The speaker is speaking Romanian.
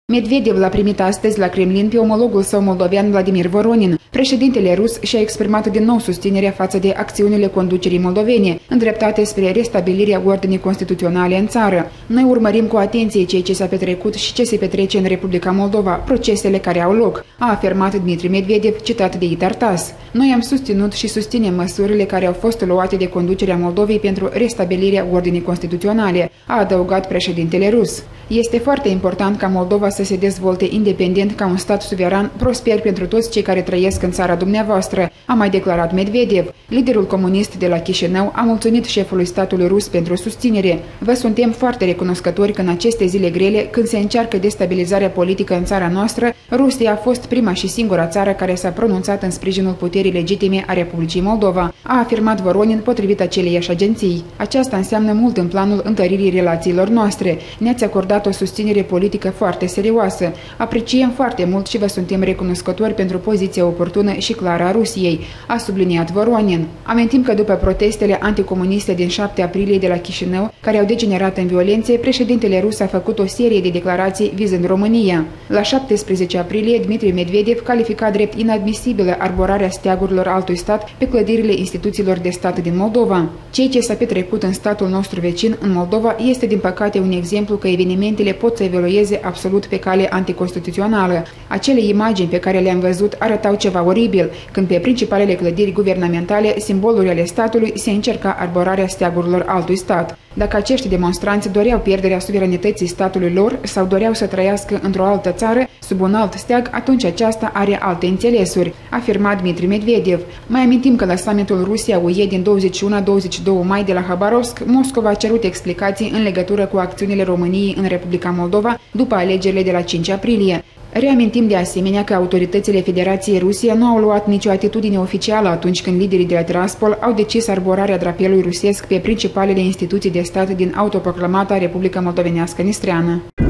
Medvedev l-a primit astăzi la Kremlin pe omologul său moldovean Vladimir Voronin. Președintele rus și-a exprimat din nou susținerea față de acțiunile conducerii moldovene, îndreptate spre restabilirea ordinii constituționale în țară. Noi urmărim cu atenție ceea ce s-a petrecut și ce se petrece în Republica Moldova, procesele care au loc, a afirmat Dmitri Medvedev, citat de Itartas. Noi am susținut și susținem măsurile care au fost luate de conducerea Moldovei pentru restabilirea ordinii constituționale, a adăugat președintele rus. Este foarte important ca Moldova să se dezvolte independent ca un stat suveran, prosper pentru toți cei care trăiesc în țara dumneavoastră, a mai declarat Medvedev. Liderul comunist de la Chișinău a mulțumit șefului statului rus pentru susținere. Vă suntem foarte recunoscători că în aceste zile grele, când se încearcă destabilizarea politică în țara noastră, Rusia a fost prima și singura țară care s-a pronunțat în sprijinul puterii legitime a Republicii Moldova, a afirmat Voronin potrivit aceleiași agenții. Aceasta înseamnă mult în planul întăririi relațiilor noastre. Ne-ați acordat o susținere politică foarte serioasă. Apreciem foarte mult și vă suntem recunoscători pentru poziția oportună și clară a Rusiei, a subliniat Voronin. Amintim că după protestele anticomuniste din 7 aprilie de la Chișinău, care au degenerat în violențe, președintele rus a făcut o serie de declarații vizând România. La 17 aprilie, Dmitri Medvedev califica drept inadmisibilă arborarea steagurilor altui stat pe clădirile instituțiilor de stat din Moldova. Ceea ce s-a petrecut în statul nostru vecin, în Moldova, este din păcate un exemplu că evenimentele pot să evolueze absolut pe cale anticonstituțională. Acele imagini pe care le-am văzut arătau ceva oribil, când pe principalele clădiri guvernamentale, simboluri ale statului, se încerca arborarea steagurilor altui stat. Dacă acești demonstranți doreau pierderea suveranității statului lor sau doreau să trăiască într-o altă țară, sub un alt steag, atunci aceasta are alte înțelesuri, afirma Dmitri Medvedev. Mai amintim că la summitul Rusia-UE din 21-22 mai de la Habarovsk, Moscova a cerut explicații în legătură cu acțiunile României în Republica Moldova după alegerile de la 5 aprilie. Reamintim de asemenea că autoritățile Federației Rusiei nu au luat nicio atitudine oficială atunci când liderii de la Tiraspol au decis arborarea drapelului rusesc pe principalele instituții de stat din autoproclamata Republica Moldovenească Nistreană.